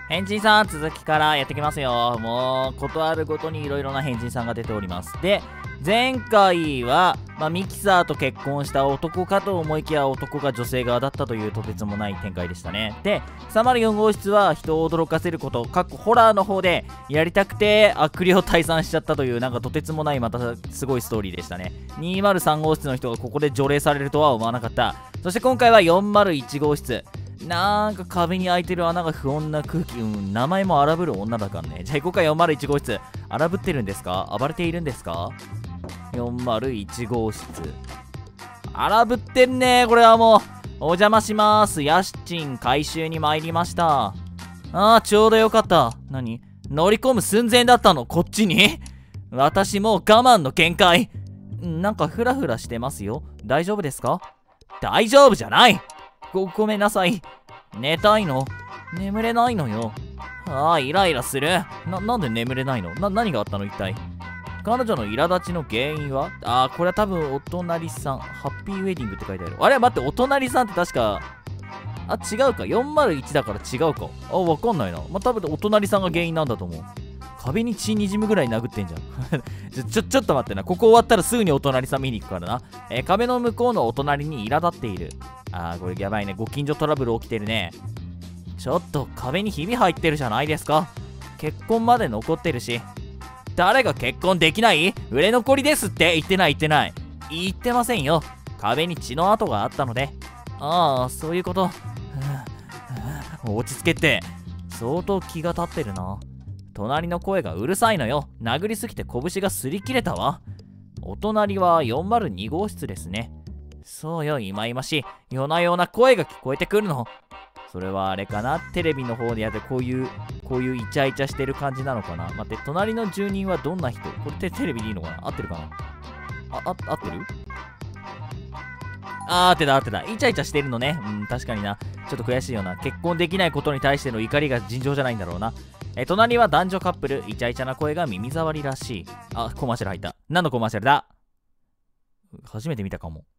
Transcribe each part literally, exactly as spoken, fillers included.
変人さん、続きからやってきますよ。もう、ことあるごとにいろいろな変人さんが出ております。で、前回は、まあ、ミキサーと結婚した男かと思いきや男が女性側だったというとてつもない展開でしたね。で、さんまるよん号室は人を驚かせること、かっこホラーの方でやりたくて悪霊退散しちゃったというなんかとてつもないまたすごいストーリーでしたね。にひゃくさん号室の人がここで除霊されるとは思わなかった。そして今回はよんまるいち号室。なんか壁に開いてる穴が不穏な空気、うん、名前も荒ぶる女だからね。じゃあ行こうか、よんまるいち号室。荒ぶってるんですか？暴れているんですか？ よんまるいち 号室。荒ぶってんねー、これはもう。お邪魔します。家賃回収に参りました。ああ、ちょうどよかった。何？乗り込む寸前だったの、こっちに？私もう我慢の限界。なんかフラフラしてますよ。大丈夫ですか？大丈夫じゃない！ご、ごめんなさい。寝たいの？眠れないのよ。ああ、イライラする。な、なんで眠れないの？な、何があったの一体。彼女の苛立ちの原因は？ああ、これは多分お隣さん。ハッピーウェディングって書いてある。あれ待って、お隣さんって確か、あ、違うか。よんまるいちだから違うか。あ、わかんないな。まあ、多分お隣さんが原因なんだと思う。壁に血にじむぐらい殴ってんじゃん。ちょ、ちょ、ちょっと待ってな。ここ終わったらすぐにお隣さん見に行くからな。えー、壁の向こうのお隣に苛立っている。あー、これやばいね。ご近所トラブル起きてるね。ちょっと壁にひび入ってるじゃないですか。結婚まで残ってるし。誰が結婚できない？売れ残りですって言ってない言ってない。言ってませんよ。壁に血の跡があったので。ああ、そういうこと。落ち着けって。相当気が立ってるな。隣の声がうるさいのよ。殴りすぎて拳が擦り切れたわ。お隣はよんまるに号室ですね。そうよ、いまいましい。夜な夜な声が聞こえてくるの。それはあれかな？テレビの方でやってこういう、こういうイチャイチャしてる感じなのかな？待って、隣の住人はどんな人？これってテレビでいいのかな？合ってるかな？あ、あ、合ってる？あー、合ってた合ってた。イチャイチャしてるのね。うん、確かにな。ちょっと悔しいよな。結婚できないことに対しての怒りが尋常じゃないんだろうな。え、隣は男女カップル。イチャイチャな声が耳障りらしい。あ、コマーシャル入った。何のコマーシャルだ？初めて見たかも。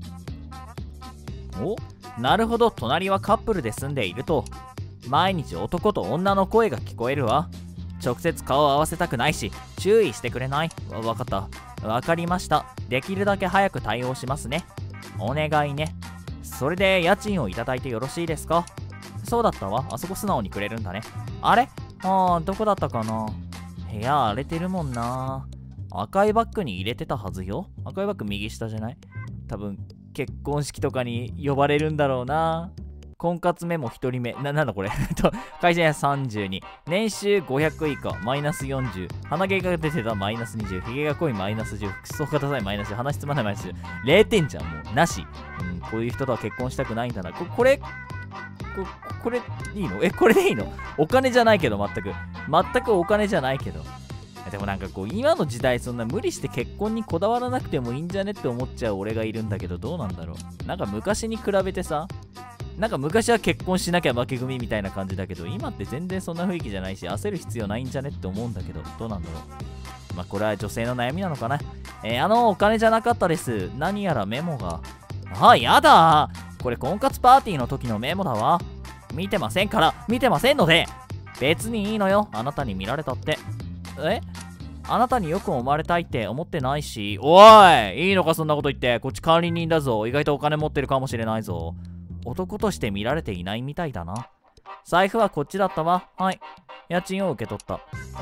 お？なるほど、隣はカップルで住んでいると。毎日男と女の声が聞こえるわ。直接顔を合わせたくないし、注意してくれない？わ、わかった。わかりました。できるだけ早く対応しますね。お願いね。それで家賃をいただいてよろしいですか？そうだったわ。あそこ素直にくれるんだね。あれ？ああ、どこだったかな。部屋荒れてるもんな。赤いバッグに入れてたはずよ。赤いバッグ右下じゃない？多分、結婚式とかに呼ばれるんだろうな。婚活メモひとりめ。な、なんだこれ会社やさんじゅうに。年収ごひゃく以下、マイナスよんじゅう。鼻毛が出てた、マイナスにじゅう。ヒゲが濃い、マイナスじゅう。服装がダサい、マイナスじゅう。話つまない、マイナスじゅう。れいてんじゃん、もう。なし。うん、こういう人とは結婚したくないんだな。こ、これ、こ、これ、いいの？え、これでいいの？お金じゃないけど、全く。全くお金じゃないけど。でもなんかこう、今の時代そんな無理して結婚にこだわらなくてもいいんじゃねって思っちゃう俺がいるんだけど、どうなんだろう。なんか昔に比べてさ、なんか昔は結婚しなきゃ負け組みたいな感じだけど、今って全然そんな雰囲気じゃないし、焦る必要ないんじゃねって思うんだけど、どうなんだろう。まあこれは女性の悩みなのかな。えー、あの、お金じゃなかったです。何やらメモが。あ、やだー。これ婚活パーティーの時のメモだわ。見てませんから、見てませんので。別にいいのよ、あなたに見られたって。え？あなたによく思われたいって思ってないし。おい！いいのかそんなこと言って。こっち管理人だぞ。意外とお金持ってるかもしれないぞ。男として見られていないみたいだな。財布はこっちだったわ。はい。家賃を受け取った。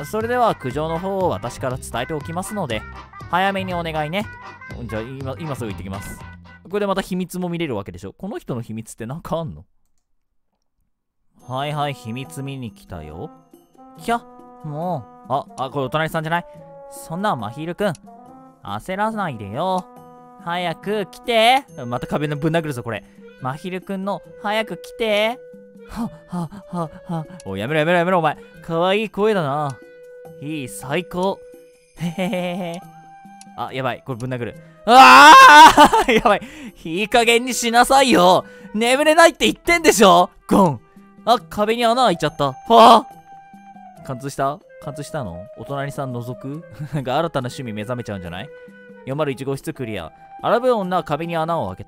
それでは苦情の方を私から伝えておきますので、早めにお願いね。じゃあ今、今すぐ行ってきます。これでまた秘密も見れるわけでしょ。この人の秘密ってなんかあんの？はいはい、秘密見に来たよ。ひゃ、もう。あ、あ、これお隣さんじゃない？そんなまひるくん。焦らないでよ。早く来て。また壁のぶん殴るぞ、これ。まひるくんの、早く来て。は、は、は、は。おい、やめろやめろやめろ、お前。かわいい声だな。いい、最高。へへへへ。あ、やばい。これぶん殴る。ああやばい。いい加減にしなさいよ。眠れないって言ってんでしょ。ゴン。あ、壁に穴開いちゃった。はぁ。貫通した貫通したの？お隣さん覗くなんか新たな趣味目覚めちゃうんじゃない？ よんまるいち 号室クリア。荒ぶ女は壁に穴を開けた。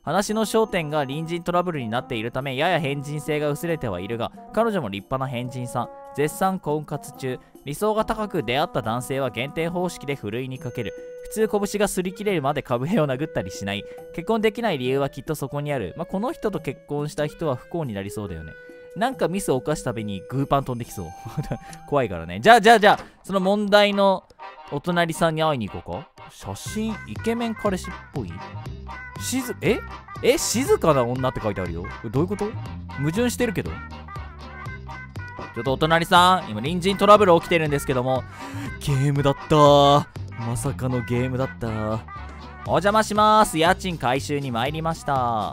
話の焦点が隣人トラブルになっているためやや変人性が薄れてはいるが、彼女も立派な変人さん。絶賛婚活中。理想が高く出会った男性は減点方式でふるいにかける。普通拳が擦り切れるまで壁を殴ったりしない。結婚できない理由はきっとそこにある。まあ、この人と結婚した人は不幸になりそうだよね。なんかミスを犯すたびにグーパン飛んできそう。怖いからね。じゃあじゃあじゃあ、その問題のお隣さんに会いに行こうか。写真、イケメン彼氏っぽい。しず、ええ静かな女って書いてあるよ。どういうこと？矛盾してるけど。ちょっとお隣さん、今隣人トラブル起きてるんですけども。ゲームだったー。まさかのゲームだったー。お邪魔します。家賃回収に参りました。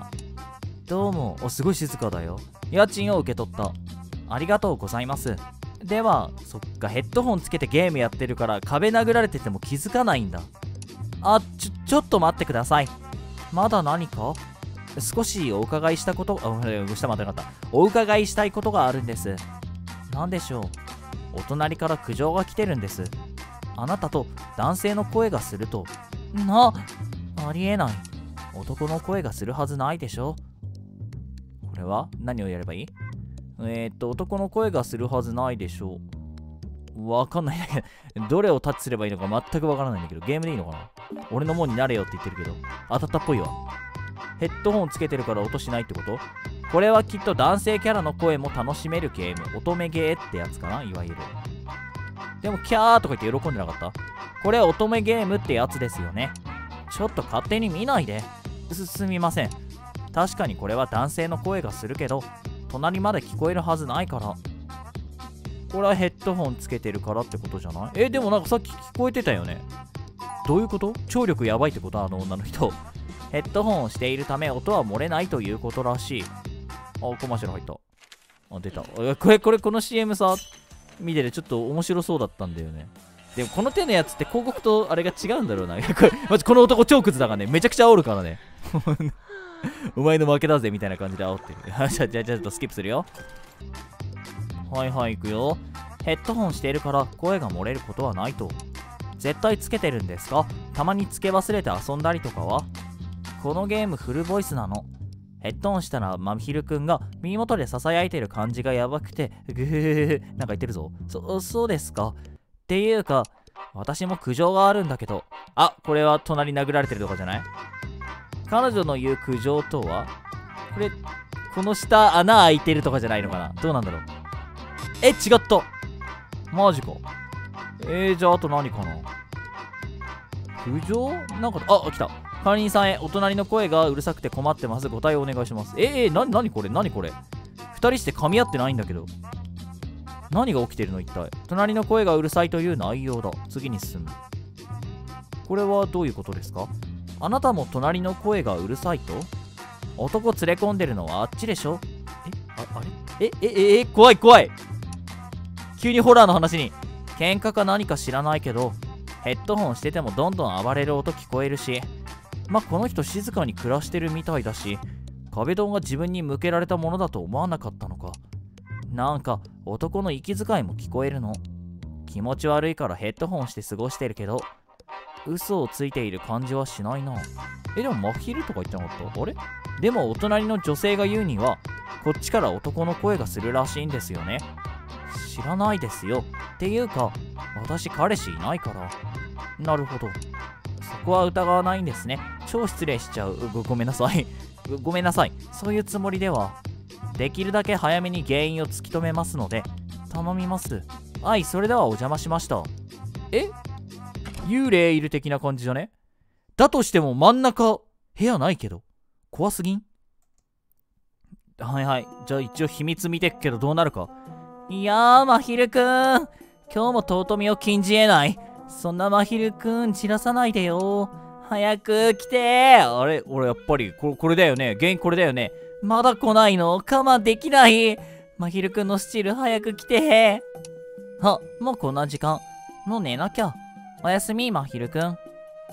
どうも。お、すごい静かだよ。家賃を受け取った。ありがとうございます。では、そっか、ヘッドホンつけてゲームやってるから壁殴られてても気づかないんだ。あ、ちょ、ちょっと待ってください。まだ何か？少しお伺いしたこと、あ、下までなかった。お伺いしたいことがあるんです。何でしょう？お隣から苦情が来てるんです。あなたと男性の声がすると。な、ありえない。男の声がするはずないでしょ。これは何をやればいい？えーっと、男の声がするはずないでしょう。わかんないんだけど、どれをタッチすればいいのか全くわからないんだけど、ゲームでいいのかな？俺のもんになれよって言ってるけど、当たったっぽいわ。ヘッドホンつけてるから音しないってこと？これはきっと男性キャラの声も楽しめるゲーム。乙女ゲーってやつかな、いわゆる。でも、キャーとか言って喜んでなかった？これは乙女ゲームってやつですよね。ちょっと勝手に見ないで。す、すみません。確かにこれは男性の声がするけど、隣まで聞こえるはずないから。これはヘッドホンつけてるからってことじゃない？え、でもなんかさっき聞こえてたよね。どういうこと？聴力やばいってこと？あの女の人。ヘッドホンをしているため音は漏れないということらしい。あ、コマーシャル入った。あ、出た。これ、これ、この シーエム さ、見ててちょっと面白そうだったんだよね。でもこの手のやつって広告とあれが違うんだろうな。これ、まずこの男超クズだからね。めちゃくちゃ煽るからね。お前の負けだぜみたいな感じで煽ってる。じゃあ、じゃあ、じゃあちょっとスキップするよ。はいはい、行くよ。ヘッドホンしているから声が漏れることはないと。絶対つけてるんですか？たまにつけ忘れて遊んだりとかは？このゲームフルボイスなの。ヘッドホンしたらまひるくんが耳元で囁いてる感じがやばくて、ぐーなんか言ってるぞ。そ、そうですか。っていうか、私も苦情があるんだけど。あ、これは隣殴られてるとかじゃない？彼女の言う苦情とは？これ、この下穴開いてるとかじゃないのかな？どうなんだろう。え、違った。マジか。えー、じゃああと何かな？苦情なんか、あ、来た。管理人さんへ、お隣の声がうるさくて困ってます。ご対応お願いします。えー、な、なにこれなにこれ二人して噛み合ってないんだけど。何が起きてるの一体。隣の声がうるさいという内容だ。次に進む。これはどういうことですか？あなたも隣の声がうるさいと？男連れ込んでるのはあっちでしょ？え、あ、あれえ、え、え、え、怖い怖い。急にホラーの話に。喧嘩か何か知らないけど、ヘッドホンしててもどんどん暴れる音聞こえるし、まあ、この人静かに暮らしてるみたいだし、壁ドンが自分に向けられたものだと思わなかったのか。なんか男の息遣いも聞こえるの。気持ち悪いからヘッドホンして過ごしてるけど、嘘をついている感じはしないな。え、でも真昼とか言ってなかった？あれ？でもお隣の女性が言うには、こっちから男の声がするらしいんですよね。知らないですよ。っていうか、私彼氏いないから。なるほど。そこは疑わないんですね。超失礼しちゃう。ご、ごめんなさいご。ごめんなさい。そういうつもりでは。できるだけ早めに原因を突き止めますので、頼みます。はい、それではお邪魔しました。え？幽霊いる的な感じじゃね？だとしても真ん中、部屋ないけど。怖すぎん？はいはい。じゃあ一応秘密見てっけどどうなるか。いやー、まひるくん。今日も尊みを禁じ得ない。そんなまひるくん、散らさないでよ。早く来てー。あれ俺やっぱりこ、これだよね。原因これだよね。まだ来ないの？我慢できない。まひるくんのスチール早く来てー。あ、もうこんな時間。もう寝なきゃ。おやすみ、まひるくん。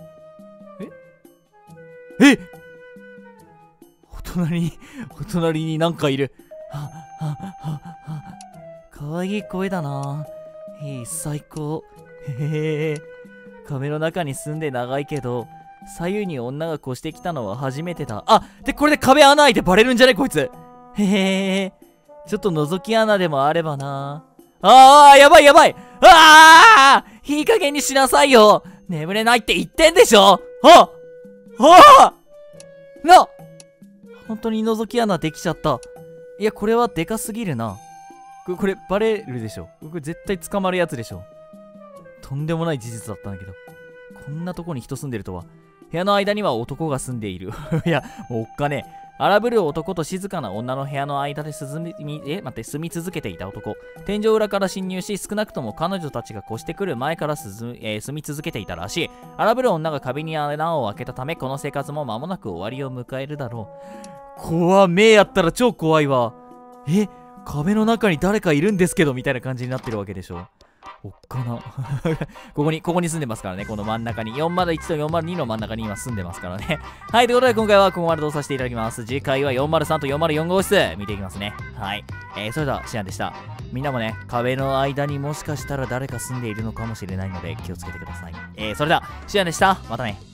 ええお隣に、お隣になんかいる。は、は、は、は。かわいい声だな。いい、最高。へへへ。壁の中に住んで長いけど、 左右に女が越してきたのは初めてだ。あ、で、これで壁穴開いてバレるんじゃねこいつ。へへへ。ちょっと覗き穴でもあればな。あー、やばいやばい。あー、いい加減にしなさいよ。眠れないって言ってんでしょ。ああな、本当に覗き穴できちゃった。いや、これはでかすぎるな。これ、これバレるでしょ。これ絶対捕まるやつでしょ。とんでもない事実だったんだけど。こんなとこに人住んでるとは。部屋の間には男が住んでいる。いや、もうおっかねえ。荒ぶる男と静かな女の部屋の間で進み、え、待って、住み続けていた男。天井裏から侵入し、少なくとも彼女たちが越してくる前から進み、えー、住み続けていたらしい。荒ぶる女が壁に穴を開けたため、この生活も間もなく終わりを迎えるだろう。怖っ、目やったら超怖いわ。え、壁の中に誰かいるんですけど、みたいな感じになってるわけでしょ。おっかな。ここに、ここに住んでますからね。この真ん中に。よんまるいちとよんまるにの真ん中に今住んでますからね。はい。ということで、今回はここまでとさせていただきます。次回はよんまるさんとよんまるよん号室見ていきますね。はい。えー、それでは、シアンでした。みんなもね、壁の間にもしかしたら誰か住んでいるのかもしれないので、気をつけてください。えー、それでは、シアンでした。またね。